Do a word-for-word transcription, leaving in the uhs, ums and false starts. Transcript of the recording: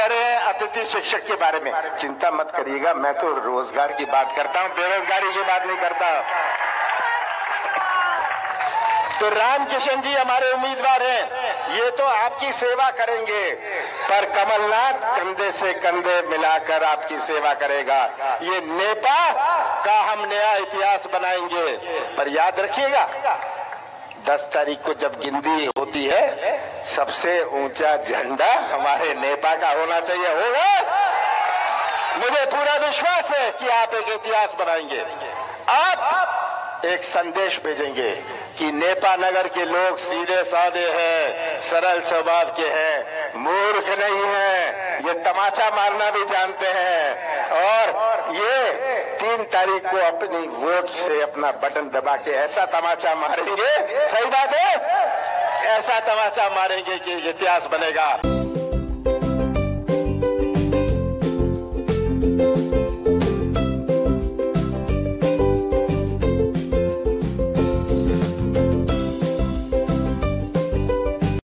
कह रहे हैं अतिथि शिक्षक के बारे में, चिंता मत करिएगा, मैं तो रोजगार की बात करता हूँ, बेरोजगारी की बात नहीं करता। तो रामकिशन जी हमारे उम्मीदवार हैं, ये तो आपकी सेवा करेंगे, पर कमलनाथ कंधे से कंधे मिलाकर आपकी सेवा करेगा। ये नेपा का हम नया इतिहास बनाएंगे। पर याद रखिएगा, दस तारीख को जब गिनती होती है, सबसे ऊंचा झंडा हमारे नेपा का होना चाहिए। होगा? मुझे पूरा विश्वास है कि आप एक इतिहास बनाएंगे। आप एक संदेश भेजेंगे कि नेपा नगर के लोग सीधे साधे हैं, सरल स्वभाव के हैं, मूर्ख नहीं हैं, ये तमाचा मारना भी जानते हैं, और ये तीन तारीख को अपनी वोट से अपना बटन दबा के ऐसा तमाचा मारेंगे, सही बात है, ऐसा तमाचा मारेंगे कि इतिहास बनेगा।